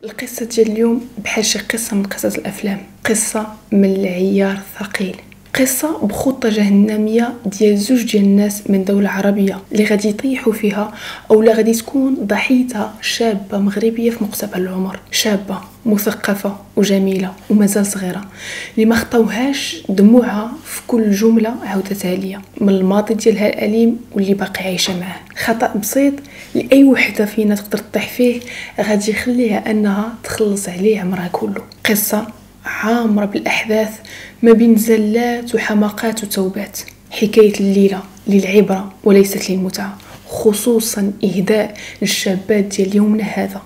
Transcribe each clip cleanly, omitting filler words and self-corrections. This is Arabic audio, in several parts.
القصة ديال اليوم بحال شي قصة من قصص الأفلام، قصة من العيار الثقيل، قصة بخطة جهنمية ديال زوج ديال الناس من دولة عربية اللي غادي يطيحوا فيها أو لا غادي تكون ضحيتها شابة مغربية في مقتبل العمر، شابة مثقفة وجميلة ومازال صغيرة اللي ما خطوهاش دموعها في كل جملة عاودتها ليا من الماضي ديالها الأليم واللي باقي عايشة معاه. خطأ بسيط لأي وحدة فينا تقدر تطيح فيه غادي يخليها أنها تخلص عليه عمرها كله. قصة عامرة بالأحداث ما بين زلات وحماقات وتوبات، حكاية الليلة للعبرة وليست للمتعة، خصوصا إهداء للشابات ديال يومنا هذا.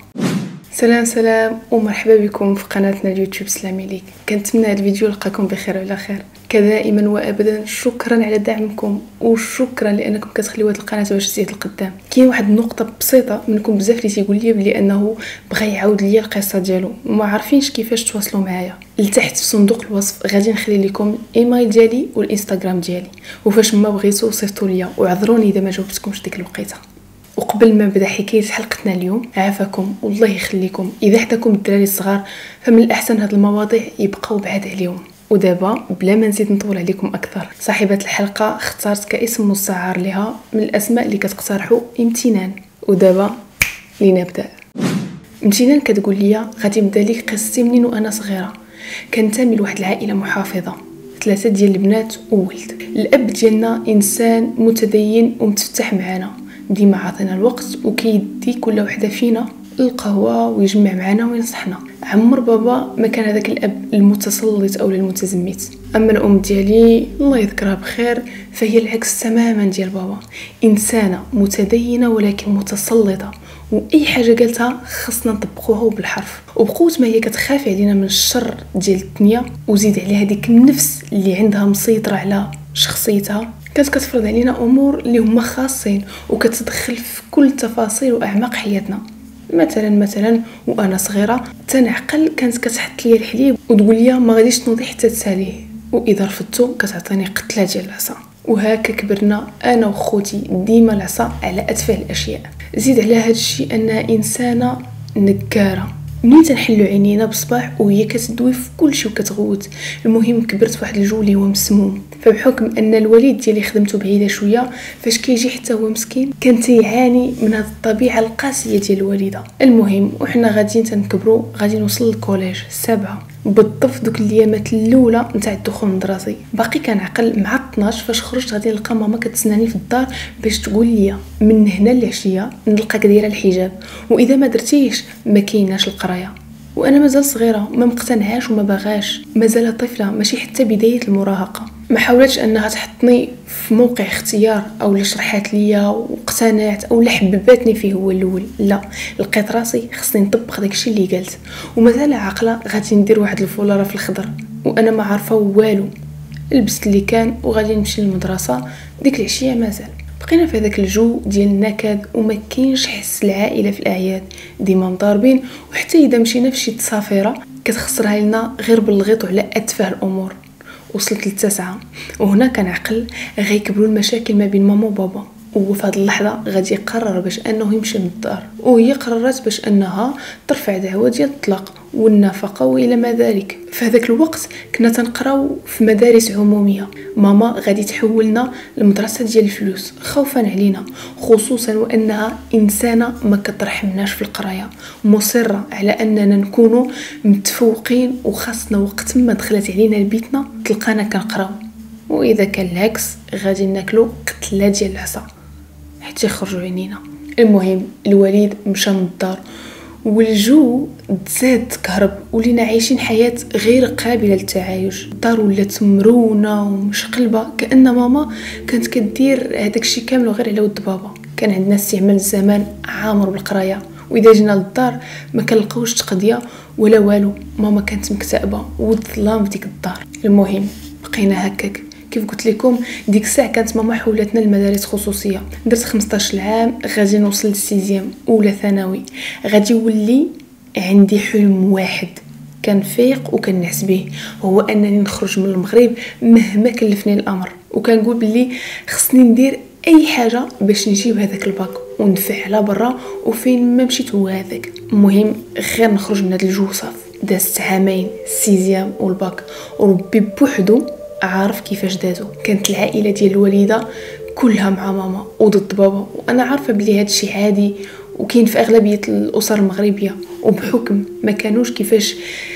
سلام ومرحبا بكم في قناتنا اليوتيوب. سلامي ليك، كنتمنى هذا الفيديو يلقاكم بخير وعلى خير. كدائما وابدا شكرا على دعمكم وشكرا لانكم كتخليو هذه القناه باش تزيد لقدام. كاين واحد النقطه بسيطه منكم بزاف اللي تيقول لي بلي انه بغى يعاود ليا القصه ديالو وما عارفينش كيفاش تواصلوا معايا. لتحت في صندوق الوصف غادي نخلي لكم الايميل ديالي والانستغرام ديالي، وفاش ما بغيتو صيفطوا ليا وعذروني اذا ما جاوبتكمش ديك الوقيته. وقبل ما نبدا حكايه حلقتنا اليوم، عافاكم والله يخليكم اذا حداكم الدراري الصغار فمن الاحسن هاد المواضيع يبقاو بعاد عليهم. ودابا بلا ما نزيد نطول عليكم اكثر، صاحبه الحلقه اختارت كاسم مستعار لها من الاسماء اللي كتقترحوا امتنان. ودابا لنبدا. امتنان كتقول لي غادي نبدا لك قصتي منين وانا صغيره. كنتمي لواحد العائله محافظه، 3 ديال البنات وولد. الاب ديالنا انسان متدين ومتفتح معنا، ديما عاطينا الوقت وكيدي كل وحده فينا القهوه ويجمع معنا وينصحنا. عمر بابا ما كان هذاك الاب المتسلط او المتزمت. اما الام ديالي الله يذكرها بخير فهي العكس تماما ديال بابا، انسانه متدينه ولكن متسلطه، واي حاجه قالتها خصنا نطبقوها بالحرف. وبقوت ما هي كتخاف علينا من الشر ديال الدنيا وزيد عليها ديك النفس اللي عندها مسيطره على شخصيتها، كانت كتفرض علينا امور اللي هما خاصين وكتدخل في كل تفاصيل واعماق حياتنا. مثلا وانا صغيره تنعقل كانت كتحط لي الحليب وتقول لي ما غاديش تنوضي حتى تساليه، واذا رفضته كتعطيني قتله ديال العصا. وهكا كبرنا انا وخوتي ديما العصا على اتفه الاشياء. زيد على هذا الشيء انها انسانه نكاره، منين تنحلو عينينا بصباح وهي كتدوي في كل شيء وكتغوت. المهم كبرت في واحد الجو اللي هو مسموم، فبحكم ان الوالد ديالي خدمته بعيده شويه فاش كيجي حتى هو مسكين كان تيعاني من هذه الطبيعه القاسيه ديال الوالده. المهم وحنا غاديين تنكبروا غادي نوصل للكوليج 7 بالضبط. دوك الايامات الاولى نتاع الدخول المدرسي باقي كنعقل مع 12 فاش خرجت غادي نلقى ماما كتسناني في الدار باش تقول لي من هنا للعشيه نلقاك دايره الحجاب، واذا ما درتيش ما كايناش القرايه. وانا مازال صغيره ما مقتنعاش وما باغاش، مازال طفله ماشي حتى بدايه المراهقه. ما حاولتش انها تحطني في موقع اختيار او لا شرحات ليا واقتنعت او لا حببتني فيه هو الاول، لا لقيت راسي خصني نطبق داكشي اللي قالت. ومازال عاقله غادي ندير واحد الفولاره في الخضر وانا ما عارفه والو. لبست اللي كان وغادي نمشي للمدرسه. ديك العشيه مازال بقينا في هذاك الجو ديال النكد وما كاينش حس العائله في الاعياد، ديما مضاربين، وحتى اذا مشينا في شي تصافيره كتخسرها لنا غير بالغيط وعلى اتفه الامور. وصلت للتاسعة وهنا كنعقل غيكبروا المشاكل ما بين ماما وبابا، وفي هذه اللحظه غادي يقرر باش انه يمشي من الدار، وهي قررت باش انها ترفع دعوه ديال الطلاق والنفقه والى ما ذلك. في هذاك الوقت كنا تنقراو في مدارس عموميه، ماما غادي تحولنا لمدرسه ديال الفلوس خوفا علينا، خصوصا وانها انسانه ما كترحمناش في القرايه، مصره على اننا نكونوا متفوقين وخاصنا وقت ما دخلت علينا لبيتنا تلقانا كنقراو، واذا كان العكس غادي ناكلو قتله ديال العصا حتى يخرجوا عينينا. المهم الوليد مشى من الدار والجو تزاد تكهرب ولينا عايشين حياه غير قابله للتعايش. الدار ولات مرونه ومشقلبه كأن ماما كانت كدير هذاك الشيء كامل غير على ود بابا. كان عندنا استعمال الزمان عامر بالقرايه، واذا جينا للدار ما كنلقاوش تقضيه ولا والو، ماما كانت مكتئبه والظلام في ديك الدار. المهم بقينا هكاك. كيف قلت لكم ديك الساعه كانت ماما حولتنا للمدارس خصوصيه. درت 15 عام غادي نوصل للسيزيام اولى ثانوي، غادي يولي عندي حلم واحد كنفيق وكنعس به، هو انني نخرج من المغرب مهما كلفني الامر. وكنقول بلي خصني ندير اي حاجه باش نجيب هذاك الباك وندفع على برا، وفين ما مشيت هو هذاك. المهم غير نخرج من هذا الجو صافي. دازت عامين السيزيام والباك، وربي بوحدو عارف كيفاش دازو. كانت العائله ديال الوالده كلها مع ماما وضد بابا، وانا عارفه بلي هذا الشيء عادي وكاين في اغلبيه الاسر المغربيه، وبحكم ما كانوش كيفاش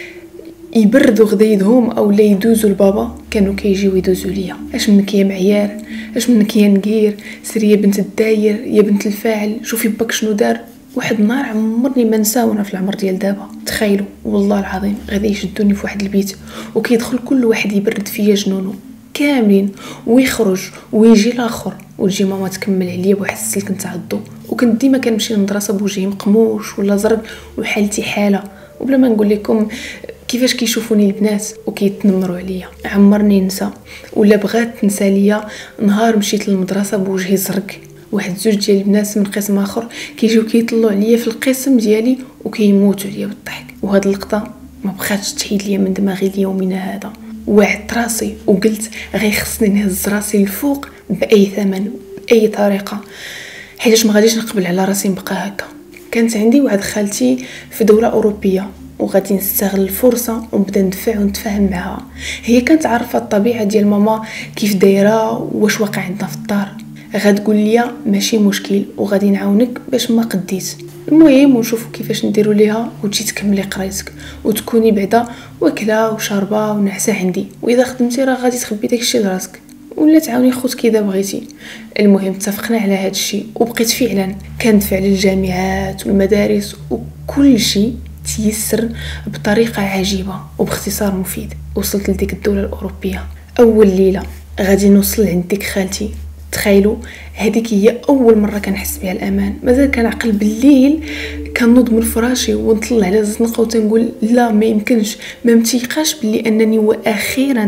يبردوا غدايدهم او لا يدوزوا لبابا، كانوا كيجيو يدوزوا ليا. اش منك يا معيار، اش منك يا نقير، سيري يا بنت الداير، يا بنت الفاعل، شوفي باك شنو دار. واحد النهار عمرني ما نساه وانا في العمر ديال دابا. تخيلوا والله العظيم غادي يشدوني في واحد البيت وكيدخل كل واحد يبرد فيا جنونو كاملين، ويخرج ويجي الاخر، وتجي ماما تكمل عليا بواحد السلك نتاع الضو. وكنت ديما كنمشي للمدرسه بوجهي مقموش ولا زرق وحالتي حاله، وبلا ما نقول لكم كيفاش كيشوفوني البنات وكيتنمروا عليا. عمرني ننسى ولا بغات تنسى ليا نهار مشيت للمدرسه بوجهي زرق، واحد زوج ديال الناس من قسم اخر كيجيو كيطلعوا عليا في القسم ديالي وكيموتوا عليا بالضحك. وهاد اللقطه ما بقاتش تحيد ليا من دماغي ليومنا هذا. وعدت راسي وقلت غير خصني نهز راسي الفوق باي ثمن باي طريقه، حيتاش ما غاديش نقبل على راسي نبقى هكا. كانت عندي واحد خالتي في دوله اوروبيه، وغادي نستغل الفرصه ونبدا ندفع ونتفاهم معها. هي كانت عارفه الطبيعه ديال ماما كيف دايره واش واقع عندنا في الدار. غتقول لي ماشي مشكل وغادي نعاونك باش ما قديت. المهم ونشوفوا كيفاش نديروا ليها وتجي تكملي قرايتك وتكوني بعدا واكله وشاربه ونعسه عندي، واذا خدمتي راه غادي تخبي داكشي لراسك ولا تعاوني خوتك اذا بغيتي. المهم اتفقنا على هذا الشيء، وبقيت فعلا كندفع للجامعات والمدارس وكل شيء تيسر بطريقه عجيبه وباختصار مفيد. وصلت لديك الدوله الاوروبيه. اول ليله غادي نوصل لعند ديك خالتي. تخيلوا هذيك هي اول مره كنحس بها الامان. مازال كنعقل بالليل كنوض من فراشي ونطلع على الزنقه وتنقول لا ما يمكنش، ما متيقاش باللي انني واخيرا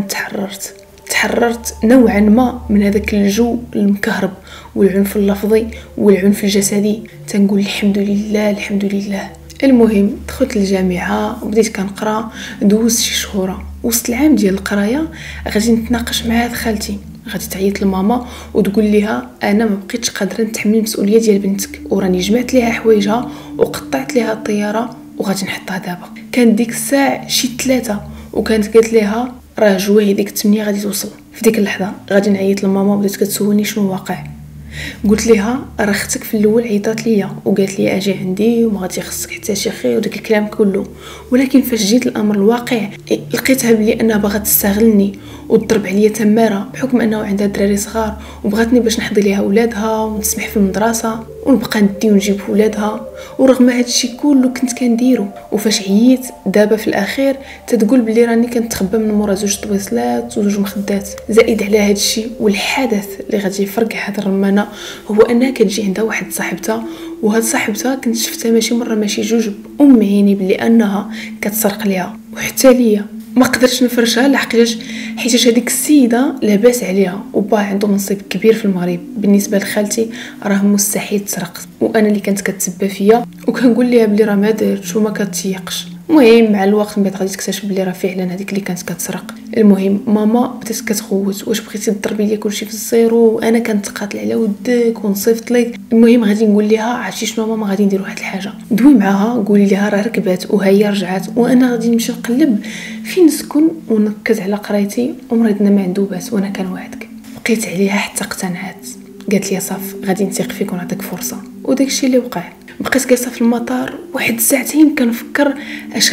تحررت نوعا ما من هذاك الجو المكهرب والعنف اللفظي والعنف الجسدي. تنقول الحمد لله الحمد لله. المهم دخلت الجامعه وبديت كنقرا. دوزت شي شهور. وسط العام ديال القرايه غادي نتناقش مع هاد خالتي، غادي تعيط لماما وتقول لها انا ما بقيتش قادره نتحمل المسؤوليه ديال بنتك، وراني جمعت ليها حوايجها وقطعت ليها الطياره وغادي نحطها دابا. كان ديك الساعه شي 3، وكانت قالت لها راه جويه ديك 8 غادي توصل. في ديك اللحظه غادي نعيط لماما وبدات كتسولني شنو واقع. قلت لها راه اختك في الاول عيطات ليا وقالت لي اجي عندي وما غادي يخصك حتى شي خير وداك الكلام كله، ولكن فاش جيت الامر الواقع لقيتها بلي انها باغا تستغلني وتضرب عليا تماره بحكم انه عندها دراري صغار وبغاتني باش نحضي ليها ولادها ونسمح في المدرسه ونبقى ندي ونجيب ولادها. ورغم هذا الشيء كله كنت كنديرو. وفاش عييت دابا في الاخير تتقول بلي راني كنتخبى من مورا زوج طويصلات وزوج مخدات. زائد على هذا الشيء والحدث اللي غادي يفرقع هذه الرمانه هو انها كتجي عندها واحد صاحبتها، وهاد صاحبتها كنت شفتها ماشي مره ماشي جوج بام عيني بلي انها كتسرق ليها. وحتى ليا ما قدرتش نفرشها لحقاش حيت هذيك السيده لاباس عليها وبا عنده منصب كبير في المغرب. بالنسبه لخالتي راه مستحيل تسرق، وانا اللي كانت كتسبى فيا وكنقول لها بلي راه ما دارتش وما كتيقش. المهم مع الوقت من بعد غادي تكتشف بلي راه فعلا هذيك اللي كانت كتسرق. المهم ماما بدات كتغوت واش بغيتي تضربي ليا كلشي في الزيرو وانا كنتقاتل على ودك ونصيفط لك. المهم غادي نقول لها عرفتي شنو ماما غادي ندير واحد الحاجه، دوي معاها قولي لها راه ركبات وهي رجعت وانا غادي نمشي نقلب فين نسكن ونركز على قرايتي ومريضنا ما عنده باس وانا كنوعدك. بقيت عليها حتى اقتنعت. قالت لي صاف غادي نثيق فيك ونعطيك فرصه. وداكشي اللي وقع. بقيت جالسه في المطار واحد ساعتين كنفكر اش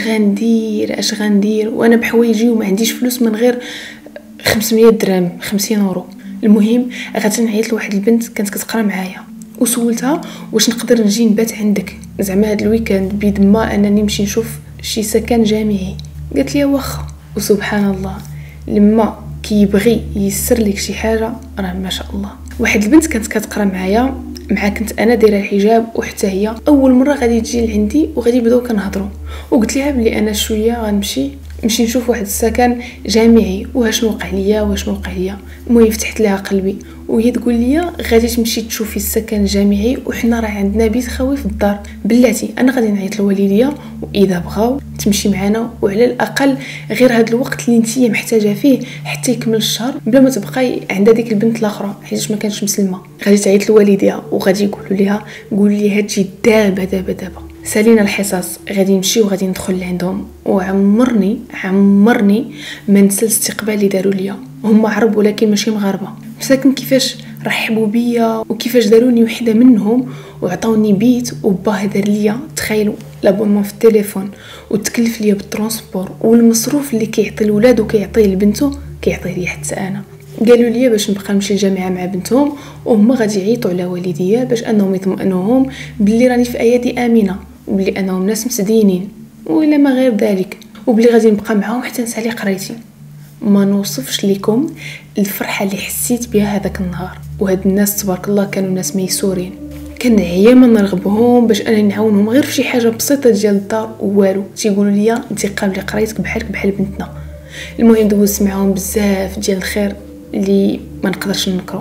غندير وانا بحوايجي وما عنديش فلوس من غير 500 درهم 50 اورو. المهم غادي نعيط لواحد البنت كانت كتقرا معايا وسولتها واش نقدر نجي نبات عندك زعما هذا الويكاند بيد ما انني نمشي نشوف شي سكن جامعي. قالت لي واخا. وسبحان الله لما كيبغي يسر لك شي حاجه راه ما شاء الله. واحد البنت كانت كتقرا معايا مع كنت انا دايره الحجاب وحتى هي اول مره غادي تجي لعندي وغادي نبداو كنهضروا. وقلت لها بلي انا شويه غنمشي نمشي نشوف واحد السكن جامعي واشنو وقع ليا واشنو وقع ليا. المهم فتحت لها قلبي وهي تقول لي غادي تمشي تشوفي السكن الجامعي وحنا راه عندنا بيت خاوي في الدار، بلاتي انا غادي نعيط للوالديه واذا بغاو تمشي معنا، وعلى الاقل غير هذا الوقت اللي نتيا محتاجه فيه حتى يكمل الشهر بلا ما تبقاي عندها ديك البنت الاخرى حيت ما كانش مسلمه. غادي تعيط للوالديه وغادي يقولوا ليها قولي لي هادشي دابا دابا دابا. سالينا الحصص غادي نمشي وغادي ندخل لعندهم، وعمرني ما ننسى الاستقبال اللي داروا ليا. هما عرب ولكن ماشي مغاربه، مساكن كيفاش رحبوا بيا وكيفاش داروني وحده منهم وعطاوني بيت وباه دار ليا. تخيلوا لابونمون في التليفون وتكلف ليا بالترونسبور والمصروف اللي كيعطي الولاد وكيعطيه لبنته كيعطيه لي حتى انا. قالوا لي باش نبقى نمشي الجامعه مع بنتهم وهما غادي يعيطوا على والديا باش انهم يطمئنوهم باللي راني في ايادي امنه وبلي انهم ناس متدينين ولا ما غير ذلك، وبلي غادي نبقى معاهم حتى نسالي قرايتي. ما نوصفش لكم الفرحه اللي حسيت بها هذاك النهار. وهاد الناس تبارك الله كانوا ناس ميسورين، كنعيا ما نرغبهم باش انا نعاونهم غير في شي حاجه بسيطه ديال الدار والو. تيقولوا لي انت قابلي قرايتك بحالك بحال بنتنا. المهم دوزت معاهم بزاف ديال الخير اللي ما نقدرش ننكرو.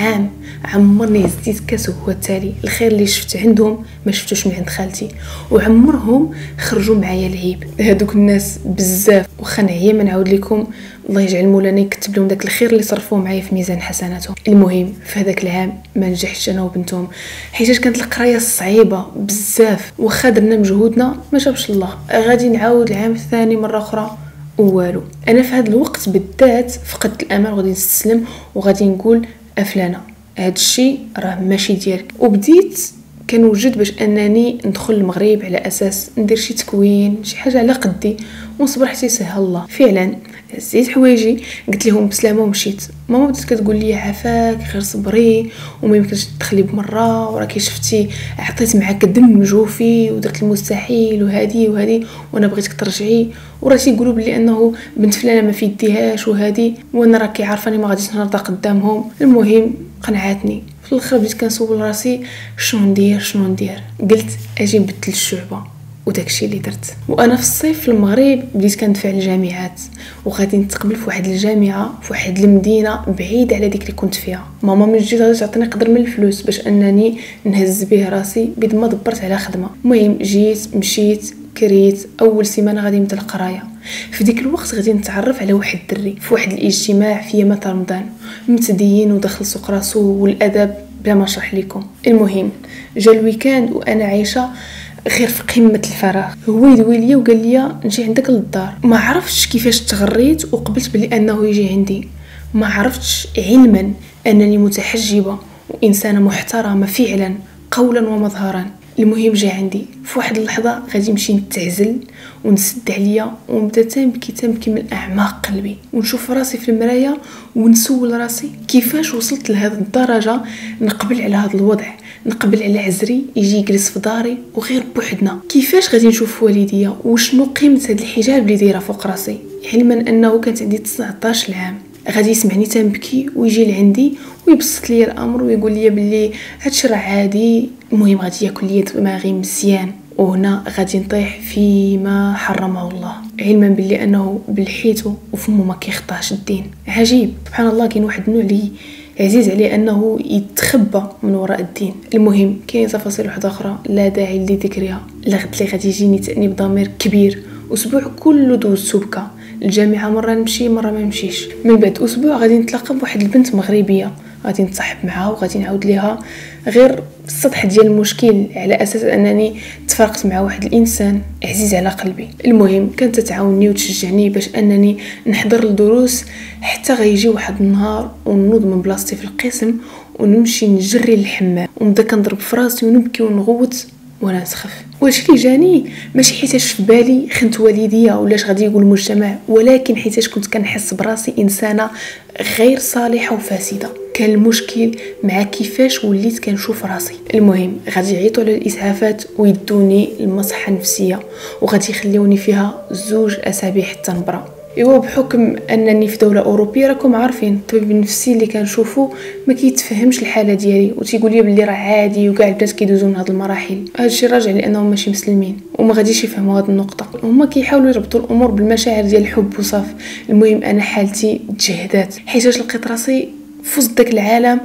عمرني هزيت كاس هو التالي. الخير اللي شفت عندهم ما شفتوش من عند خالتي، وعمرهم خرجوا معايا العيب. هادوك الناس بزاف واخا نعيا ما نعاود لكم، الله يجعل مولانا يكتب لهم داك الخير اللي صرفوه معايا في ميزان حسناتهم. المهم في هذاك العام ما نجحتش انا وبنتهم حيت كانت القرايه صعيبه بزاف، واخا درنا مجهودنا ما جابش الله. غادي نعاود العام الثاني مره اخرى والو. انا في هذا الوقت بالذات فقدت الامل وغادي نستسلم وغادي نقول افلانه هذا الشيء راه ماشي ديالك. وبديت كنوجد باش انني ندخل المغرب على اساس ندير شي تكوين شي حاجه على قدي ونصبر حتى يسهل الله. فعلا زيد حوايجي قلت لهم بسلامه ومشيت. ماما بدات كتقول لي عافاك غير صبري وما يمكنش تدخلي بمره وراكي شفتي عطيت معاك دم جوفي ودرت المستحيل وهذه وانا بغيتك ترجعي، وراه تيقولوا بلي انه بنت فلانه ما في يديهاش وهذه وانا راكي عارفاني ما غاديش نرضى قدامهم. المهم قنعاتني. في الاخر بديت كنسول راسي شنو ندير. قلت اجي نبدل الشعبه وداكشي اللي درت. وانا في الصيف في المغرب بديت كندفع الجامعات وغادي نتقبل في واحد الجامعه في واحد المدينه بعيد على ديك اللي كنت فيها. ماما من جديد غادي تعطيني قدر من الفلوس باش انني نهز به راسي بيد ما دبرت على خدمه. المهم جيت مشيت كريت اول سيمانه غادي نبدا القرايه. في ديك الوقت غادي نتعرف على واحد الدري في واحد الاجتماع في يامات رمضان، متدين ودخل سوق راسو والادب بلا ما نشرح لكم. المهم جا الويكاند وانا عايشه غير في قمه الفراغ. هو يدوي لي وقال لي نجي عندك للدار. ما عرفتش كيفاش تغريت وقبلت بلي انه يجي عندي. ما عرفتش علما انني متحجبه وانسانه محترمه فعلا قولا ومظهرا. المهم جا عندي في واحد اللحظه غادي نمشي نتعزل ونسد عليا ونبدا تنبكي من اعماق قلبي ونشوف راسي في المرايه ونسول راسي كيفاش وصلت لهذه الدرجه. نقبل على هذا الوضع، نقبل على عزري يجي يجلس في داري وغير بوحدنا. كيفاش غادي نشوف والديا وشنو قيمه هذا الحجاب اللي دايره فوق راسي، علما انه كانت عندي 19 عام. غادي يسمعني تنبكي ويجي لعندي ويبسط لي الامر ويقول لي باللي هادشي راه عادي. المهم غادي ياكل لي دماغي مزيان وهنا غادي نطيح فيما حرمه الله، علما باللي انه بالحيته وفمه ما كيخطاش الدين. عجيب سبحان الله، كاين واحد النوع اللي عزيز عليه انه يتخبى من وراء الدين. المهم كاين تفاصيل واحده اخرى لا داعي لذكرها. لغد لي غادي يجيني تانيب ضمير كبير. اسبوع كله دوزتو بكا الجامعه، مره نمشي مره ما نمشيش. من بعد اسبوع غادي نتلاقى بواحد البنت مغربيه غادي نتصاحب معها وغادي نعاود ليها غير السطح ديال المشكل على اساس انني تفرقت مع واحد الانسان عزيز على قلبي. المهم كانت تعاونني وتشجعني باش انني نحضر الدروس حتى غيجي واحد النهار ونوض من بلاصتي في القسم ونمشي نجري للحمام ونبدا كنضرب في راسي ونبكي ونغوت وانا نسخف. واش اللي جاني ماشي حيتاش في بالي خنت والديا ولاش غادي يقول المجتمع، ولكن حيتاش كنت كنحس براسي انسانه غير صالحه وفاسده. كان المشكل مع كيفاش وليت كنشوف راسي. المهم غادي يعيطوا على الاسعافات ويدوني المصحه النفسيه وغادي يخليوني فيها 2 أسابيع حتى نبرا. ايوا بحكم انني في دوله اوروبيه راكم عارفين الطبيب النفسي اللي كنشوفو ما كيتفهمش الحاله ديالي وتيقول لي بلي راه عادي وكاع البنات كيدوزو من هاد المراحل. هذا الشيء راجع لانهم ماشي مسلمين وما غاديش يفهموا هاد النقطه. هما كيحاولوا يربطوا الامور بالمشاعر ديال الحب وصافي. المهم انا حالتي تجهدات حيتاش لقيت راسي فزت داك العالم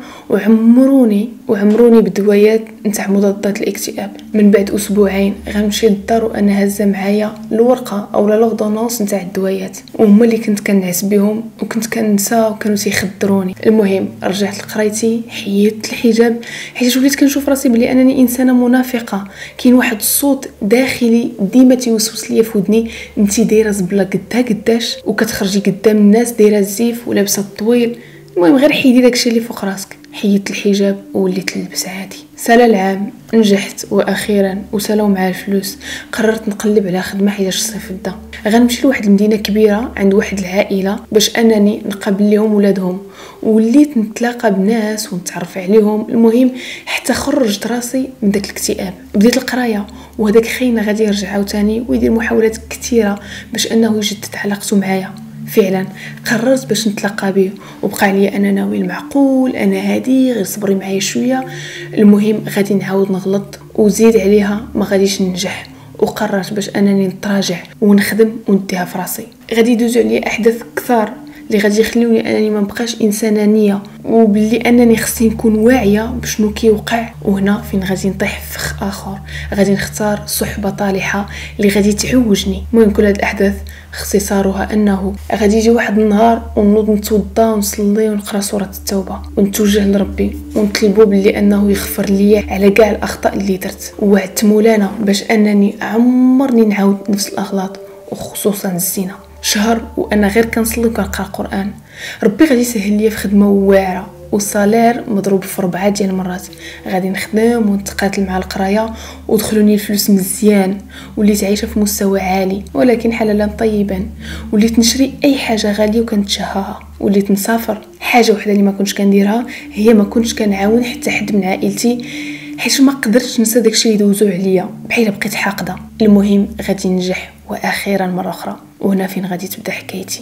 وعمروني بالدويات نتاع مضادات الاكتئاب. من بعد اسبوعين غنمشي للدار وانا هازه معايا الورقه او لوردونونس نتاع الدويات وهما اللي كنت كنعس بهم وكنت كنسى وكانوا تيخدروني. المهم رجعت لقرايتي، حيدت الحجاب حيت وليت كنشوف راسي بلي انني انسانه منافقه. كاين واحد الصوت داخلي ديما تيوسوس ليا في ودني، انت دايره زبله قداش وكتخرجي قدام الناس دايره الزيف ولابسه الطويل. المهم غير حيدي داكشي اللي فوق راسك. حيدت الحجاب ووليت نلبس عادي. سالا العام نجحت واخيرا وسالاو مع الفلوس قررت نقلب على خدمه حيت الصيف بدا. غنمشي لواحد المدينه كبيره عند واحد العائله باش انني نقابل لهم ولادهم وليت نتلاقى بناس ونتعرف عليهم. المهم حتى خرجت راسي من داك الاكتئاب. بديت القرايه وهداك خينا غادي يرجع عاوتاني ويدير محاولات كثيره باش انه يجدد علاقته معايا. فعلا قررت باش نتلاقى به وبقى عليا انا ناوي المعقول، انا هادي غير صبري معايا شويه. المهم غادي نعاود نغلط وزيد عليها ما غاديش ننجح وقررت باش انني نتراجع ونخدم ونديها في راسي. غادي يدوزوا عليا احداث كثار اللي غادي يخليوني انني ما نبقاش انسانه نيه وباللي انني خصني نكون واعيه بشنو كيوقع. وهنا فين غادي نطيح في فخ اخر، غادي نختار صحبه طالحه اللي غادي تعوجني. المهم كل هاد الاحداث اختصارها انه غادي يجي واحد النهار ونوض نتوضا ونصلي ونقرا سوره التوبه ونتوجه لربي ونطلبوا باللي انه يغفر لي على كاع الاخطاء اللي درت. وعدت مولانا باش انني عمرني نعاود نفس الاغلاط وخصوصا الزنا. شهر وانا غير كنصلي وكنقرا القران. ربي غادي يسهل لي في خدمه واعره والصالير مضروب في 4 ديال المرات. غادي نخدم ونتقاتل مع القرايه ودخلوني الفلوس مزيان. وليت عايشه في مستوى عالي ولكن حلالا طيبا. وليت نشري اي حاجه غاليه وكنتشهاها. وليت نسافر. حاجه وحده اللي ما كنتش كنديرها هي ما كنتش كنعاون حتى حد من عائلتي حيت ما قدرتش ننسى داكشي اللي دوزو عليا بحال بقيت حاقده. المهم غادي ننجح واخيرا مره اخرى. وهنا فين غادي تبدا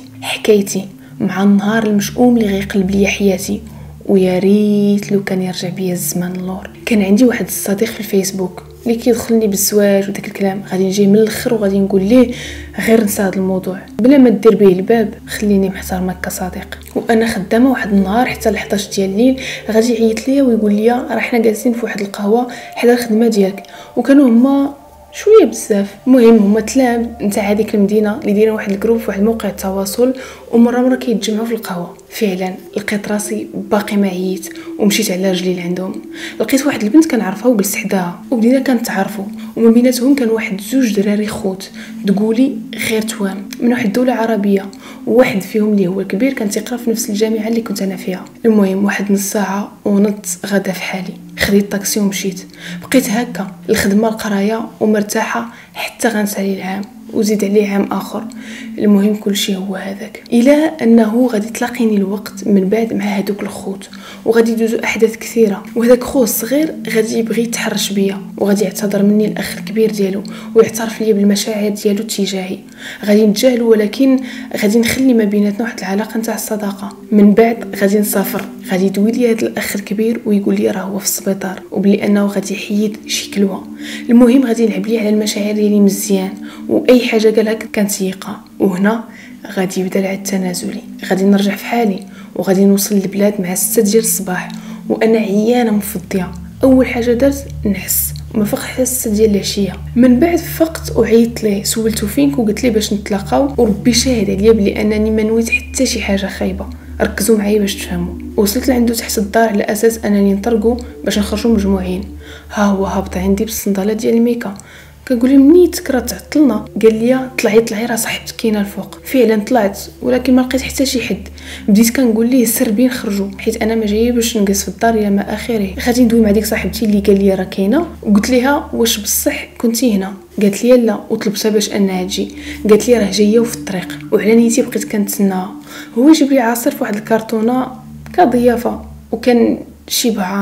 حكايتي مع النهار المشؤوم اللي غيقلب ليا حياتي. ويا ريت لو كان يرجع بيا الزمان اللور. كان عندي واحد الصديق في الفيسبوك اللي كيدخلني بالزواج وداك الكلام. غادي نجي من الاخر وغادي نقول ليه غير نسى هذا الموضوع بلا ما دير به الباب، خليني محترمك كصديق. وانا خدامه واحد النهار حتى ل 11 ديال الليل غادي يعيط ليا ويقول لي راه حنا جالسين في واحد القهوه حدا الخدمه ديالك. وكانوا هما شويه بزاف. المهم هما تلام نتاع هذيك المدينه اللي دايرين واحد الجروب في واحد موقع التواصل ومره كيتجمعوا في القهوه. فعلا لقيت راسي باقي ما عييت ومشيت على رجلي لعندهم. لقيت واحد البنت كنعرفها وجلست حداها وبدينا كنتعرفوا ومن بيناتهم كان واحد 2 دراري خوت تقولي غير توام من واحد الدوله عربيه. وواحد فيهم اللي هو الكبير كان تيقرا في نفس الجامعه اللي كنت انا فيها. المهم واحد نص ساعه ونضت غدا في حالي. خديت طاكسي ومشيت. بقيت هكا الخدمه القرايه ومرتاحه حتى غنسالي العام وزيد عليه عام اخر. المهم كل شيء هو هذاك الى انه غادي تلاقيني الوقت من بعد مع هذوك الخوت وغادي يدوزوا احداث كثيره. وهذاك خو الصغير غادي يبغي يتحرش بيا وغادي يعتذر مني الاخ الكبير ديالو ويعترف لي بالمشاعر ديالو تجاهي. غادي نتجاهلوا ولكن غادي نخلي ما بيناتنا واحد العلاقه نتاع الصداقه. من بعد غادي نسافر. غادي يدوي لي هذا الاخ الكبير ويقول لي راه هو في السبيطار وبلي انه غادي يحيد شي كلوه. المهم غادي يلعب لي على المشاعر ديالي مزيان واي حاجه قالها كنتيقها. وهنا غادي يبدا العد التنازلي. غادي نرجع في حالي وغادي نوصل للبلاد مع 6 ديال الصباح وانا عيانه مفضيه. اول حاجه درت نعس ما فقت حتى 6 ديال العشيه. من بعد فقت وعيطت ليه سولته فينك وقلت ليه باش نتلاقاو وربي شاهد عليا بلي انني ما نويت حتى شي حاجه خايبه. ركزوا معايا باش تفهموا. وصلت لعنده تحت الدار على اساس انني نطرقوا باش نخرجوا مجموعين. ها هو هابط عندي بالصنداله ديال الميكا. كنقول له منيتك راه تعطلنا. قال لي طلعي راه صاحبتك كاينه الفوق. فعلا طلعت ولكن ما لقيت حتى شي حد. بديت كنقول ليه سر بين نخرجوا حيت انا ما جايه باش نجلس في الدار يا ما اخره. غادي ندوي مع ديك صاحبتي اللي قال لي راه كاينه وقلت لها واش بصح كنتي هنا. قالت لي لا وطلبتها باش انها تجي. قالت لي راه جايه وفي الطريق وعلى نيتي بقيت كنتسناها. هو جاب لي عصير في واحد الكرتونه كضيافه وكان شبه عامر.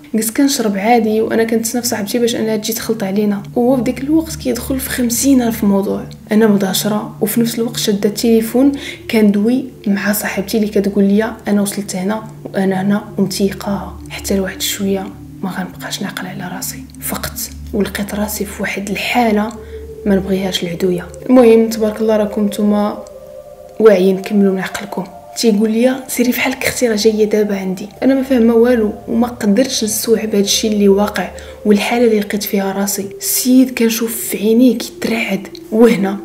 قلت كنشرب عادي وانا كنتسنى في صاحبتي باش انها تجي تخلط علينا، وهو في ديك الوقت كيدخل في 50,000 موضوع. انا مدهشره وفي نفس الوقت شاده التليفون كندوي مع صاحبتي اللي كتقول لي انا وصلت هنا وانا هنا ومتيقاها. حتى لواحد شويه ما غنبقاش نعقل على راسي، فقت ولقيت راسي في واحد الحاله ما نبغيهاش العدويه. المهم تبارك الله راكم نتوما واعيين، كملوا من عقلكم. تيقول لي سيري فحالك اختي راه جايه دابا عندي. انا ما فاهمه والو وما قدرتش نستوعب هذا الشيء اللي واقع والحاله اللي لقيت فيها راسي. السيد كنشوف في عينيه كيترعد، وهنا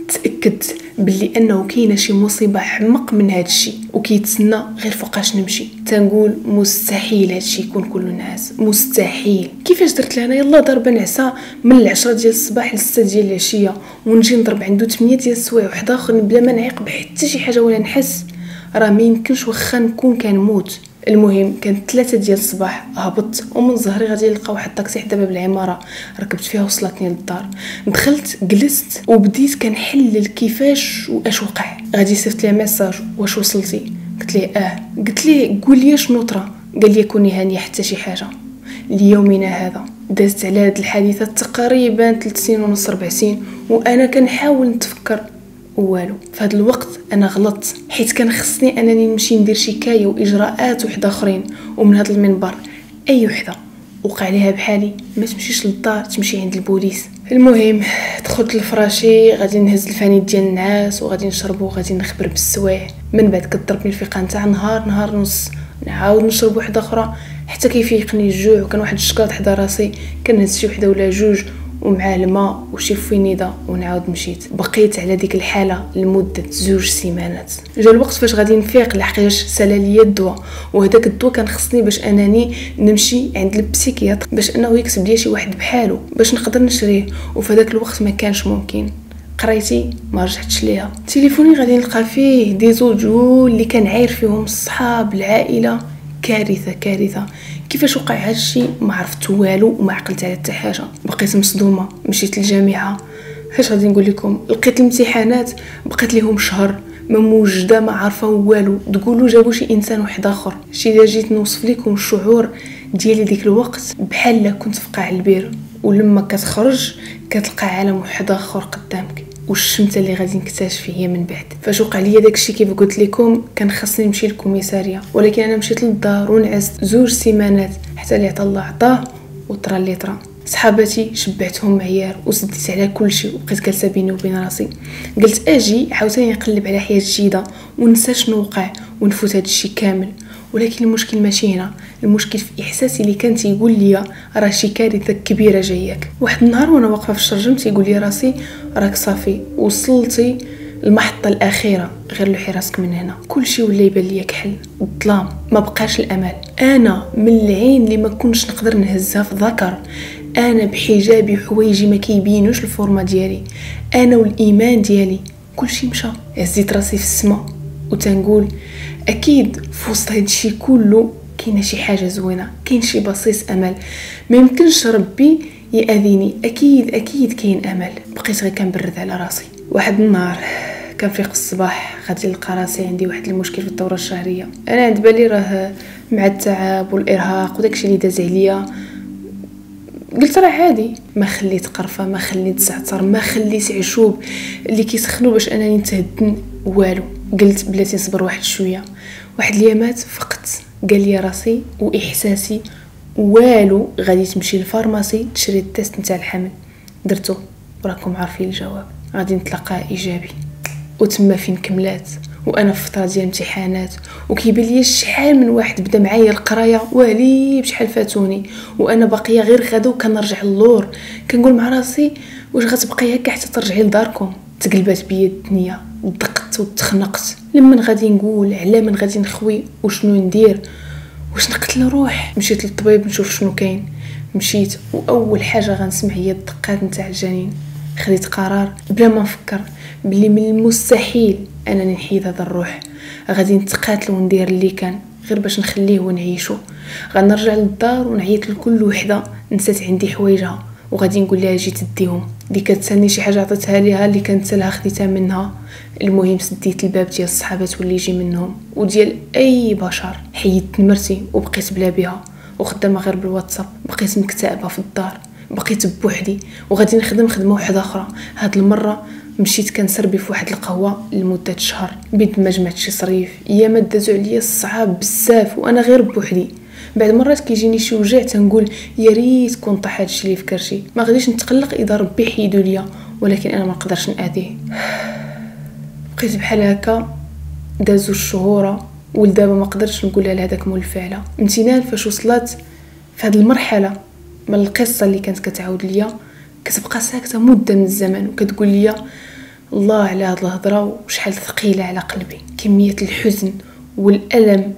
تاكدت باللي انه كاينه شي مصيبه حمق من هذا الشيء وكيتسنى غير فوقاش نمشي. تنقول مستحيل هذا الشيء يكون كل الناس، مستحيل. كيفاش درت لها؟ يلا ضربه نعسه من 10 ديال الصباح ل 6 ديال العشيه ونجي نضرب عنده 8 ديال السوايع واحد اخر بلا ما نعيق بحتى شي حاجه ولا نحس؟ راه ما يمكنش، واخا نكون كنموت. المهم كانت 3 ديال الصباح، هبطت ومن ظهري غادي نلقى واحد الطاكسي حدا باب العماره، ركبت فيها وصلتني للدار. دخلت جلست وبديت كنحلل كيفاش واش وقع. غادي صيفط ليه ميساج واش وصلتي؟ قلت ليه قلت ليه قول لي شنو طرا. قال لي كوني هانيه حتى شي حاجه. ليومنا هذا دازت على هاد الحادثه تقريبا 3 سنين ونص 4 سنين وانا كنحاول نتفكر والو. في هذا الوقت انا غلطت، حيت كان خصني انني نمشي ندير شكايه واجراءات وحده اخرين، ومن هذا المنبر اي وحده وقع عليها بحالي ما تمشيش للدار، تمشي عند البوليس. المهم دخلت لفراشي، غادي نهز الفاني ديال النعاس وغادي نشربو وغادي نخبر بالسوايع. من بعد كضربني الفيقه نتاع نهار نص، نعاود نشرب وحده اخرى حتى كيفيقني الجوع، وكان واحد الشكاط حدا راسي كنهز شي وحده ولا جوج ومع الماء وشي فينيدا ونعاود مشيت. بقيت على ديك الحاله لمده 2 سيمانات. جا الوقت فاش غادي نفيق لحقاش سالا ليا الدواء، وهداك الدواء كان خصني باش انني نمشي عند البسيكياتر باش انه يكتب لي شي واحد بحالو باش نقدر نشريه، وفي هذاك الوقت ما كانش ممكن. قرايتي ما رجعتش ليها. تليفوني غادي نلقى فيه دي زوجو اللي كان عاير فيهم الصحاب العائله. كارثه. كيفاش وقع هذا الشيء ما عرفت والو وما عقلت على حتى حاجه. بقيت مصدومه. مشيت للجامعه، اش غادي نقول لكم، لقيت الامتحانات بقيت ليهم شهر ما موجده ما عارفه والو. تقولوا جابوا شي انسان واحد اخر. شي اذا جيت نوصف لكم الشعور ديالي ديك الوقت بحال كنت في قاع البير، ولما كتخرج كتلقى عالم واحد اخر قدامك والشمته اللي غادي نكتشف هي من بعد. فاش وقع ليا داكشي كيف قلت لكم كان خاصني نمشي للكوميساريه، ولكن انا مشيت للدار ونعست 2 سيمانات حتى اللي عطا الله عطاه وطرا اللي طرا. صحاباتي شبعتهم معيار وسديت على كل شيء وبقيت جالسه بيني وبين راسي. قلت اجي عاوتاني نقلب على حياه جديده وننسى شنو وقع ونفوت هذا الشيء كامل. ولكن المشكل ماشي هنا، المشكل في احساسي اللي كان تيقول لي راه شي كارثه كبيره جاياك. واحد النهار وانا واقفه في الشرجم تيقول لي راسي راك صافي وصلتي المحطه الاخيره، غير لوحي راسك من هنا. كلشي ولا يبان ليا كحل، الظلام، ما بقاش الامل. انا من العين اللي ما كنتش نقدر نهزها في ذكر، انا بحجابي وحوايجي ما كيبينوش الفورمه ديالي، انا والايمان ديالي كلشي مشى. هزيت راسي في السماء وتنقول اكيد في وسط هادشي كله كاينه شي حاجه زوينه، كاين شي بصيص امل، ما يمكنش ربي ياذيني، اكيد كاين امل. بقيت غير كنبرد على راسي. واحد النهار كنفيق الصباح غادي نلقى راسي عندي واحد المشكل في الدوره الشهريه. انا عند بالي راه مع التعب والارهاق وداكشي اللي داز عليا، قلت راه عادي. ما خليت قرفه، ما خليت زعتر، ما خليت عشوب اللي كيسخنوا باش انني نتهدن والو. قلت بلاتي نصبر واحد شويه. واحد اليامات فقت قال لي راسي واحساسي والو غادي تمشي للفارماسي تشري التيست نتاع الحمل. درتو وراكم عارفين الجواب، غادي نتلقى ايجابي. وتما فين كملات وانا في فتره ديال امتحانات وكيبان لي شحال من واحد بدا معايا القرايه والي بشحال فاتوني وانا باقيه غير غدا وكنرجع للور. كنقول مع راسي واش غتبقي هكا حتى ترجعي لداركم؟ تقلبات بيا الدنيا، دقت وتخنقت. لمن غادي نقول على من غادي نخوي وشنو ندير، واش نقتل روح؟ مشيت للطبيب نشوف شنو كاين. مشيت واول حاجه غنسمع هي الدقات نتاع الجنين. خديت قرار بلا ما نفكر بلي من المستحيل انني نحيد هذا الروح. غادي نتقاتل وندير اللي كان غير باش نخليه ونعيشو. غنرجع للدار ونعيط لكل وحده نسات عندي حوايجها وغادي نقول لها جيت تديهم. اللي كتسالني شي حاجه عطيتها ليها، اللي كانت لها خديتها منها. المهم سديت الباب ديال الصحابات واللي يجي منهم وديال اي بشر. حيدت نمرتي وبقيت بلا بها وخدامه غير بالواتساب، بقيت مكتئبه في الدار، بقيت بوحدي وغادي نخدم خدمه واحده اخرى. هاد المره مشيت كنسربي في واحد القهوه لمده شهر، بيد ما جمعت شي صريف، ايام دازو عليا الصعاب بزاف وانا غير بوحدي. بعد مرات كيجيني شي وجع تنقول يا ريت كون طاح هادشي اللي في كرشي، ما غاديش نتقلق اذا ربي حيدو ليا، ولكن انا ما نقدرش ناذيه. بقيت بحال هكا دازو الشهور، ولدابا ما قدرتش نقولها لهداك مول الفعله. امتنان فاش وصلت في هذه المرحله من القصه اللي كانت كتعاود ليا، كتبقى ساكته مده من الزمن وكتقول لي الله على هاد الهضره وشحال ثقيله على قلبي. كميه الحزن والالم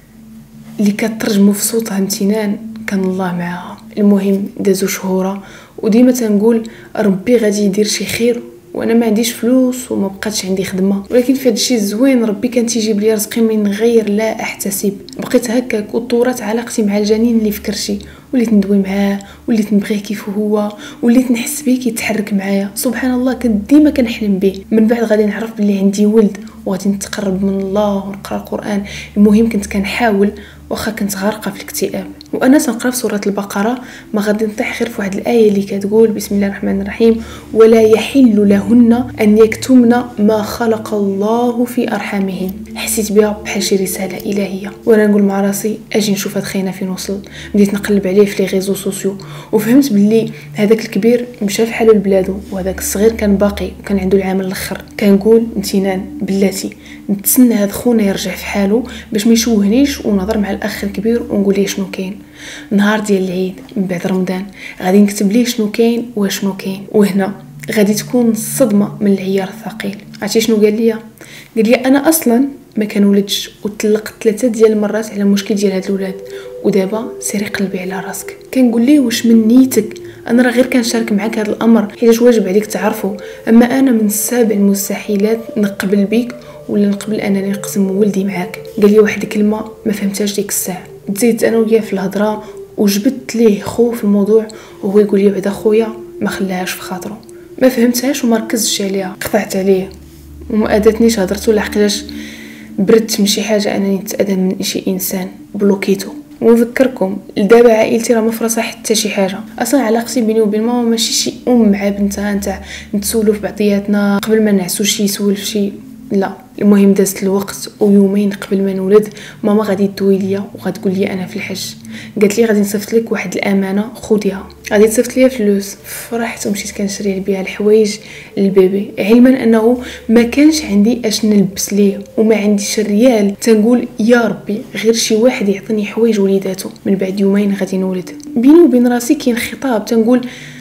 اللي كترجموا في صوتها امتنان كان الله معاها. المهم دازو شهور وديما تنقول ربي غادي يدير شي خير، وانا ما عنديش فلوس وما بقاتش عندي خدمه، ولكن في هادشي الزوين ربي كان تيجيب لي رزقي من غير لا احتسب. بقيت هكاك وطورات علاقتي مع الجنين اللي في كرشي، وليت ندوي معاه، وليت نبغيه كيف هو، وليت نحس بيه كيتحرك معايا. سبحان الله كنت ديما كنحلم به. من بعد غادي نعرف بلي عندي ولد وغادي نتقرب من الله ونقرا القران. المهم كنت كنحاول واخا كنت غارقه في الاكتئاب. وانا تنقرا في سوره البقره ما غادي نطيح غير في واحد الايه اللي كتقول بسم الله الرحمن الرحيم ولا يحل لهن ان يكتمن ما خلق الله في ارحامهن. حسيت بها بحال شي رساله الهيه، وانا نقول مع راسي اجي نشوف هاد خينا فين وصل. بديت نقلب عليه في لي ريزو سوسيو وفهمت باللي هذاك الكبير مشى في حاله لبلادو وهذاك الصغير كان باقي وكان عنده العام الاخر. كنقول امتنان بلاتي نتسنى هاد خونا يرجع في حاله باش ما يشوهنيش، ونهضر مع الاخ الكبير ونقول ليه شنو كاين. نهار ديال العيد من بعد رمضان غادي نكتب ليه شنو كاين وشنو كاين، وهنا غادي تكون الصدمه من العيار الثقيل. عرفتي شنو قال لي؟ قال لي انا اصلا ما كنولدش وطلقت 3 ديال المرات على المشكل ديال هاد الاولاد، ودابا سيري قلبي على راسك. كنقول ليه واش من نيتك؟ انا راه غير كنشارك معاك هذا الامر حيت واجب عليك تعرفه، اما انا من 7 المستحيلات نقبل بيك ولا نقبل انني نقسم ولدي معاك. قال لي واحد الكلمه ما فهمتهاش ديك الساعه. تزيدت انا وياه في الهضره وجبت ليه خوف الموضوع، وهو يقول لي بعدا خويا ما خلاهاش في خاطره. ما فهمتهاش وما ركزتش عليها، قطعت عليه وما ادتنيش هضرته لحقاش بردت من شي حاجه انني نتاذى من شي انسان بلوكيتو. ونذكركم دابا عائلتي راه ما فرصه حتى شي حاجه. اصلا علاقتي بيني وبين ماما ماشي شي مع بنتها نتاع نتسولوا في بعضياتنا قبل ما نعسو شي يسول في شي، لا. المهم دازت الوقت ويومين قبل ما نولد ماما غادي تدوي ليا وغتقول لي انا في الحج. قالت لي غادي نصيفط لك واحد الامانه خديها. غادي تصيفط لي فلوس. فرحت ومشيت كنشري بها الحوايج للبيبي، علما انه ما كانش عندي اش نلبس ليه وما عنديش ريال. تنقول يا ربي غير شي واحد يعطيني حوايج وليداتو. من بعد يومين غادي نولد. بيني وبين راسي كاين خطاب تنقول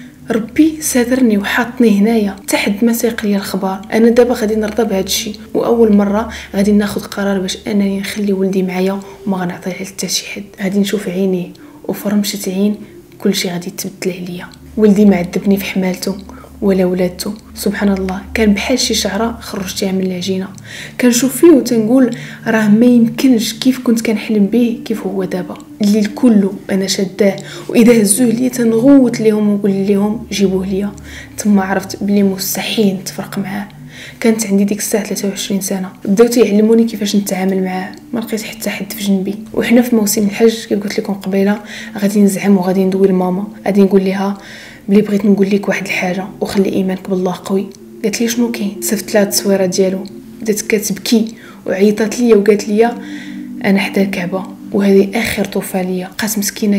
ربي ساترني وحاطني هنايا تحت ما سيق لي الخبر. انا دابا غادي نرضى بهذا الشيء، واول مره غادي ناخذ قرار باش انني نخلي ولدي معايا وما غنعطيه حتى شي حد. غادي نشوف عينيه وفرمشت عين كل شيء غادي يتبدل عليا. ولدي ما عذبني في حمالته ولا ولادته. سبحان الله كان بحال شي شعره خرجتيها من العجينه. كنشوف فيه وتنقول راه ما يمكنش كيف كنت كنحلم به كيف هو دابا. الليل كله انا شداه، واذا هزوه ليا تنغوت ليهم ونقول لهم جيبوه ليا. تما عرفت بلي مستحيل نتفرق معاه. كانت عندي ديك الساعه 23 سنه. بداو تيعلموني كيفاش نتعامل معاه. ما لقيت حتى حد في جنبي. وحنا في موسم الحج كيف قلت لكم قبيله غادي نزعم وغادي ندوي لماما. غادي نقول لها بلي بغيت نقول لك واحد الحاجه وخلي ايمانك بالله قوي. قالت لي شنو كاين؟ صيفط لها التصويره ديالو. بدات كتبكي وعيطات لي وقالت لي انا حدا الكعبه وهذه اخر طوفه ليا. بقات مسكينه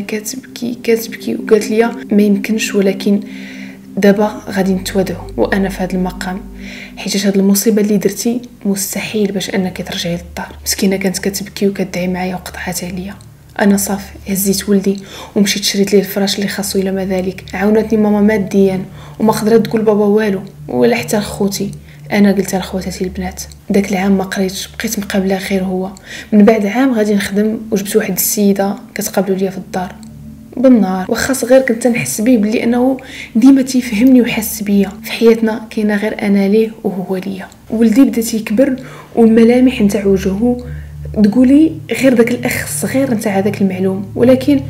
كتبكي وقالت لي ما يمكنش، ولكن دابا غادي نتوادعوا وانا في هذا المقام حيت هاد المصيبه اللي درتي مستحيل باش انك ترجعي للدار. مسكينه كانت كتبكي وكتدعي معايا وقطعات عليا. انا صافي هزيت ولدي ومشيت شريت ليه الفراش اللي خاصو الى ما ذلك. عاونتني ماما ماديا وما قدرت تقول بابا والو ولا حتى لخوتي. انا قلت لخواتاتي البنات. داك العام ما قريتش، بقيت مقابله غير هو. من بعد عام غادي نخدم وجبت واحد السيده كتقابلوا ليا في الدار بالنهار. واخا صغير كنت نحس بيه بلي انه ديما تيفهمني وحس بيا. في حياتنا كاينه غير انا ليه وهو ليا. ولدي بدا تيكبر والملامح نتاع وجهه تقولي غير داك الاخ الصغير نتاع هذاك المعلوم، ولكن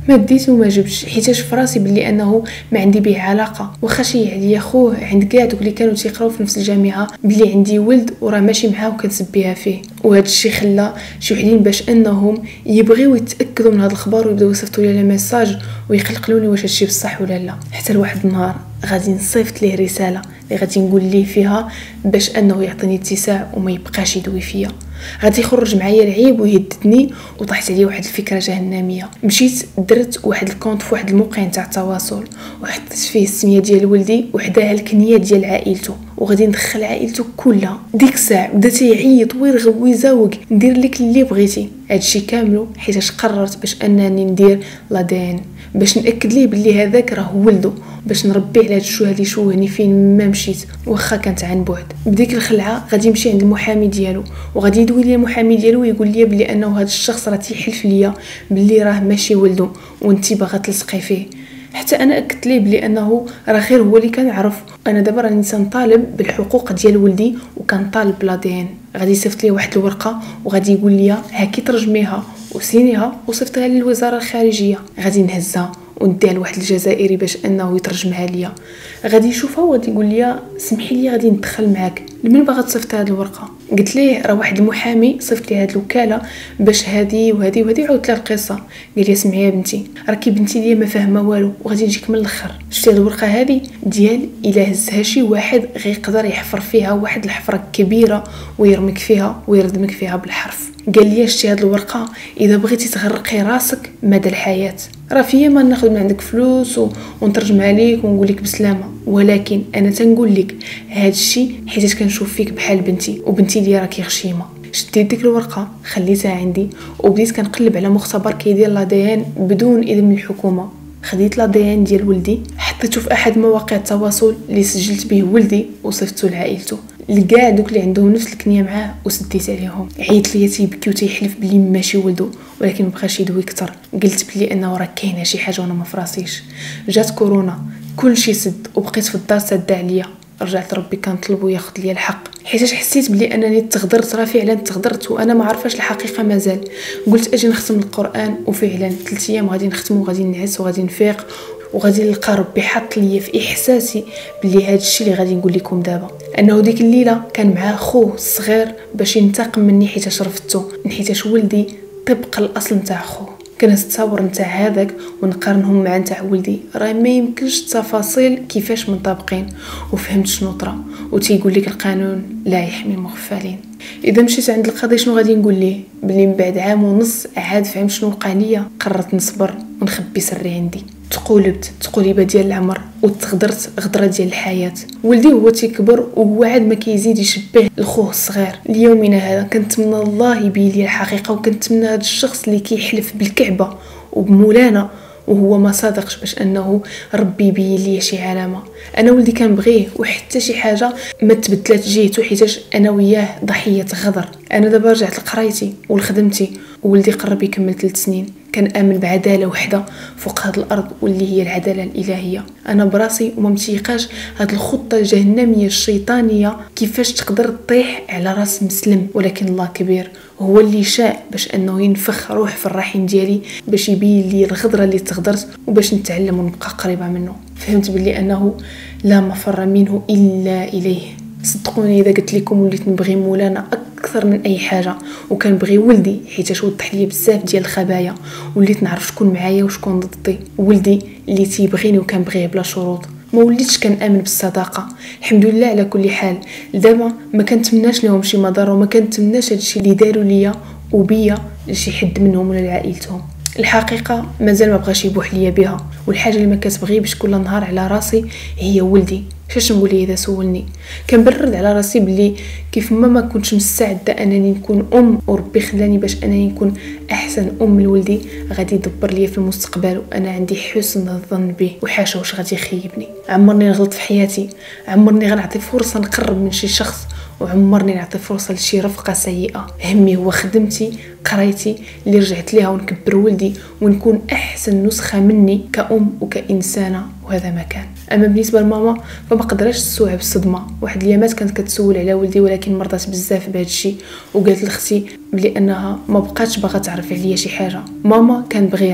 ما ديت وما جبتش، حيتاش في راسي بلي انه ما عندي به علاقه، واخا شي عليا خوه عند كاع دوك اللي كانوا تيقراو في نفس الجامعه بلي عندي ولد وراه ماشي معاه وكنسبيها فيه. وهذا الشيء خلى شي وحدين باش انهم يبغيو يتاكدوا من هذا الخبر ويبداو يصيفطوا لي ميساج ويقلقلوني واش هادشي بصح ولا لا. حتى لواحد النهار غادي نصيفط ليه رساله اللي غادي نقول ليه فيها باش انه يعطيني اتساع وما يبقاش يدوي فيا. غادي يخرج معايا العيب ويهددني، وطاحت عليه واحد الفكره جهنميه. مشيت درت واحد الكونط في واحد الموقع تاع التواصل وحطيت فيه السميه ديال ولدي وحداها الكنيات ديال عائلته، وغادي ندخل عائلته كلها. ديك الساعه بدا تيعيط ويرغب ويزاوق، ندير لك اللي بغيتي. هادشي كامل حيتاش قررت باش انني ندير لادين باش ناكد ليه بلي هذاك راه ولده، باش نربيه على هاد الشوهه اللي شوهني فين ما مشيت واخا كانت عن بعد. بديك الخلعه غادي نمشي عند المحامي ديالو وغادي يدوي لي المحامي ديالو ويقول لي بلي انه هاد الشخص راه تيحلف ليا بلي راه ماشي ولده وانتي باغا تلصقي فيه. حتى انا اكدت ليه بلي انه راه غير هو اللي كنعرف. انا دابا راني تنطالب بالحقوق ديال ولدي وكنطالب بلا دين. غادي يصيفط لي واحد الورقه وغادي يقول لي هاكي ترجميها وسينيها وصيفطيها للوزاره الخارجيه. غادي نهزها ونديها لواحد الجزائري باش انه يترجمها ليا. غادي يشوفها وغادي يقول لي سمحي لي غادي ندخل معاك. لمن باغا تصيفط هذه الورقه؟ قلت ليه راه واحد المحامي صيفط لي هذه الوكاله باش هذه وهذه وهذه. عاودت لها القصه، قال لي سمعي يا بنتي راكي بنتي ليا ما فاهمه والو وغادي نجيك من الاخر. شفتي هذه الورقه هذه ديال الا هزها شي واحد غيقدر يحفر فيها واحد الحفره كبيره ويرمك فيها ويردمك فيها بالحرف. قال لي شتي هذه الورقه اذا بغيتي تغرقي راسك مدى الحياه راه فيا ما ناخذ من عندك فلوس ونترجمها ليك ونقول لك بسلامه، ولكن انا تنقول لك هذا الشيء حيت كنشوف فيك بحال بنتي وبنتي لي راكي غشيمه. شديت ديك الورقه خليتها عندي وبديت كنقلب على مختبر كيدير لادين بدون اذن من الحكومه. خديت لادين ديال ولدي حطيته في احد مواقع التواصل اللي سجلت به ولدي وصيفطته لعائلته لكاع دوك اللي عندهم نفس الكنيه معاه وسديت عليهم. عيط ليا تيبكي وتيحلف بلي ماشي ولده ولكن مابقاش يدوي اكثر. قلت بلي انه راه كاينه شي حاجه وانا ما فراسيش. جات كورونا كلشي سد وبقيت في الدار ساده عليا. رجعت ربي كنطلبو ياخذ ليا الحق حيت حسيت بلي انني تغدرت. راه فعلا تغدرت وانا ما عارفاش الحقيقه مازال. قلت اجي نختم القران وفعلا 3 ايام غادي نختمو وغادي نعس وغادي نفيق وغادي نلقى ربي حط ليا في احساسي بلي هذا الشيء اللي غادي نقول لكم دابا انه ديك الليله كان معاه خوه الصغير باش ينتقم مني حيت رفضته حيت ولدي طبق الاصل نتاع خوه. كنهز التصاور نتاع هذاك ونقارنهم مع نتاع ولدي راه ما يمكنش التفاصيل كيفاش منطبقين وفهمت شنو طرا. وتيقول لك القانون لا يحمي المغفلين. اذا مشيت عند القاضي شنو غادي نقول ليه؟ بلي من بعد عام ونص عاد فهم شنو وقع ليا. قررت نصبر ونخبي سري عندي. تقولبت تقوليبه ديال العمر وتغدرت غدره ديال الحياه. ولدي هو تيكبر وهو عاد ما كيزيد يشبه لخوه الصغير. اليومنا هذا كنتمنى الله يبين لي الحقيقه وكنتمنى هذا الشخص اللي كيحلف بالكعبه وبمولانا وهو ما صادقش باش انه ربي يبين لي شي علامه. انا ولدي كنبغيه وحتى شي حاجه ما تبدلات جهته حيتاش انا وياه ضحيه غدر. انا دابا رجعت لقرايتي ولخدمتي وولدي قرب يكمل 3 سنين. كنآمن بعداله وحده فوق هذه الارض واللي هي العداله الالهيه. انا براسي وما متيقاش هذه الخطه الجهنميه الشيطانيه كيفاش تقدر تطيح على راس مسلم، ولكن الله كبير هو اللي شاء باش انه ينفخ روح في الرحم ديالي باش يبين لي الغدره اللي تغدرت وباش نتعلم ونبقى قريبه منه. فهمت باللي انه لا مفر منه الا اليه. صدقوني اذا قلت لكم وليت نبغي مولانا اكثر من اي حاجه وكنبغي ولدي حيت وضح لي بزاف ديال الخبايا. وليت نعرف شكون معايا وشكون ضدي. ولدي اللي تيبغيني وكنبغيه بلا شروط. ما وليتش كنامن بالصداقه. الحمد لله على كل حال. دابا ما كنتمناش لهم شي مضر وما كنتمناش هادشي اللي داروا ليا وبيا لشي حد منهم ولا لعائلتهم. الحقيقه مازال ما بغاش يبوح ليا بها والحاجه اللي ما كتبغي باش كل نهار على راسي هي ولدي. شاش نقول اذا سولني؟ كنبرد على راسي بلي كيف ما كنتش مستعده انني نكون ام وربي خلاني باش انني نكون احسن ام لولدي غادي يدبر ليا في المستقبل وانا عندي حسن الظن به وحاشا واش غادي يخيبني. عمرني نغلط في حياتي، عمرني غنعطي فرصه نقرب من شي شخص، وعمرني نعطي فرصه لشي رفقه سيئه. همي هو خدمتي قرايتي اللي رجعت ليها ونكبر ولدي ونكون احسن نسخه مني كأم وكإنسانه وهذا ما كان. اما بالنسبه لماما فما قدرتش تستوعب الصدمه. واحد اليامات كانت كتسول على ولدي ولكن مرضات بزاف بهذا الشيء وقالت لختي بلي انها ما بقاتش باغا تعرف عليا شي حاجه. ماما كان بغيها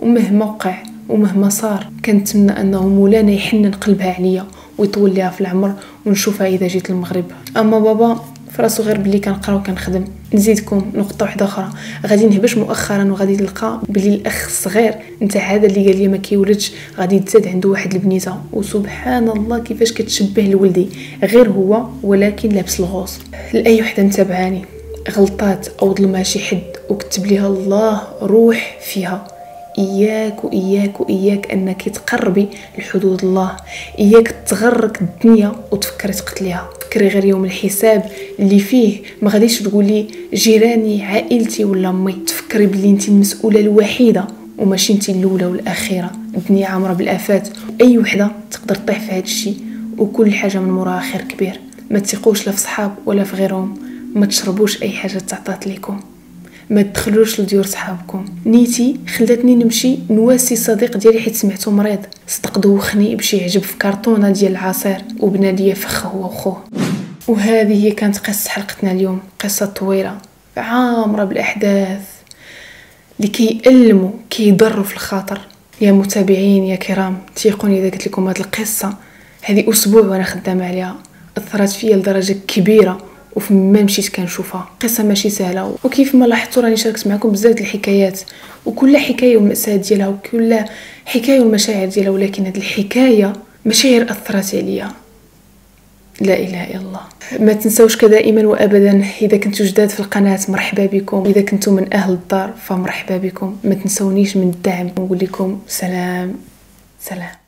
ومهما وقع ومهما صار كنتمنى انه مولانا يحنن قلبها عليا ويطول ليها في العمر ونشوفها اذا جيت المغرب. اما بابا فراسو غير بلي كنقرا وكنخدم. نزيدكم نقطه واحده اخرى، غادي نهبش مؤخرا وغادي نلقى بلي الاخ الصغير نتاع هذا اللي قال لي ما كيولدش غادي تزاد عنده واحد البنيته، وسبحان الله كيفاش كتشبه لولدي غير هو ولكن لابس الغوص. لاي وحده متابعاني غلطات او ظلمها شي حد وكتب ليها الله روح فيها، إياك وإياك وإياك أنك تقربي لحدود الله، إياك تغرك الدنيا وتفكري تقتليها. فكري غير يوم الحساب اللي فيه ما غاديش تقولي جيراني عائلتي ولا امي، تفكري بلي انت المسؤولة الوحيدة وماشي انت الاولى والاخيره. الدنيا عامره بالافات، اي وحده تقدر تطيح في هذا الشيء وكل حاجه من موراها خير كبير. ما تثقوش لا في صحاب ولا في غيرهم، ما تشربوش اي حاجه تعطات لكم، ما تدخلوش لديور صحابكم. نيتي خلاتني نمشي نواسي صديق ديالي حيت سمعته مريض، صدق دوخني باش يعجب في كرتونه ديال العصير وبنا ليا فخ هو وخوه. وهذه هي كانت قصه حلقتنا اليوم، قصه طويله عامره بالاحداث اللي كيألموا كيضروا في الخاطر. يا متابعين يا كرام، تيقوني اذا قلت لكم هذه القصه هذه اسبوع وانا خدامه عليها، اثرت فيا لدرجه كبيره وفما مشيت كنشوفها. قصه ماشي سهله، وكيف ما لاحظتوا راني شاركت معكم بزاف الحكايات، وكل حكايه والمأساة ديالها وكل حكايه والمشاعر ديالها، ولكن هذه الحكايه مشاعر اثرت عليا لا اله الا الله. ما تنسوش كدائما وابدا اذا كنتوا جداد في القناه مرحبا بكم، اذا كنتوا من اهل الدار فمرحبا بكم. ما تنسونيش من الدعم، ونقول لكم سلام.